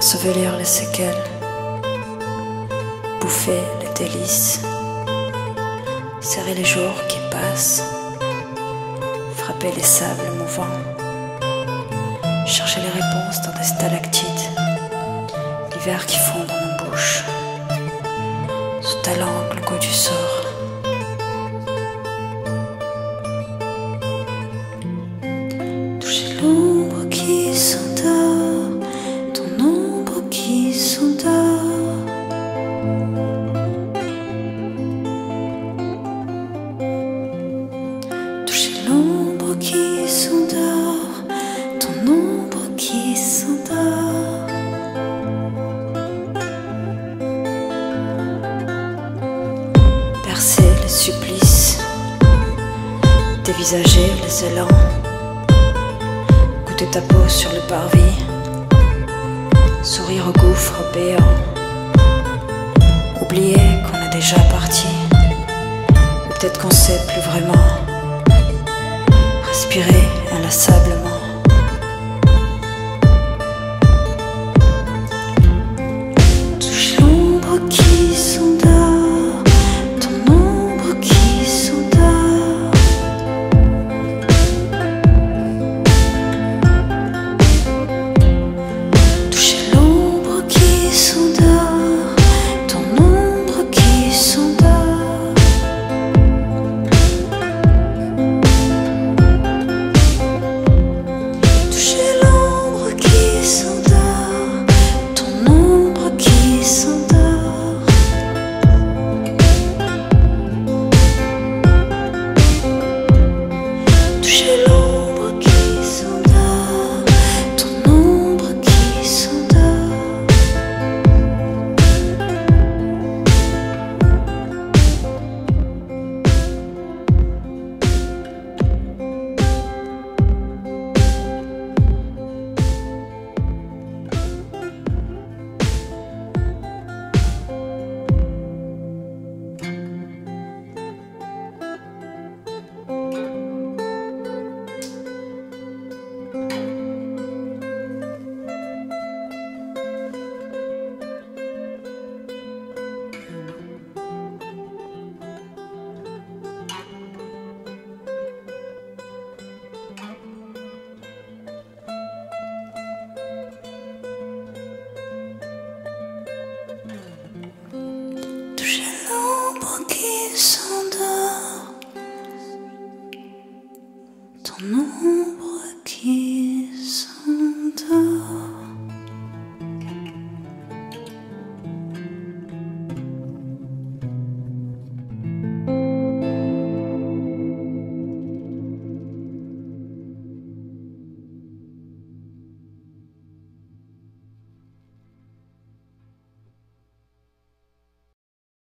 ensevelir les séquelles, bouffer les délices, serrer les jours qui passent, frapper les sables mouvants, chercher les réponses dans des stalactites, l'hiver qui fond dans nos bouches, sous ta langue le goût du sort. Toucher l'ombre qui s'endort, ton ombre qui s'endort. Toucher l'ombre qui s'endort, ton ombre qui s'endort. Percer les supplices, dévisager les élans, goûter ta peau sur le parvis, sourire au gouffre béant, oublier qu'on est déjà parti, ou peut-être qu'on sait plus vraiment, respirer inlassablement. Touche l'ombre qui s'endort, ton ombre qui s'endort. Toucher l'ombre qui s'endort, ton ombre qui s'endort. Toucher l'ombre qui s'endort, ton ombre qui s'endort. Toucher l'ombre qui s'endort, ton ombre qui s'endort. Toucher l'ombre qui s'endort, ton ombre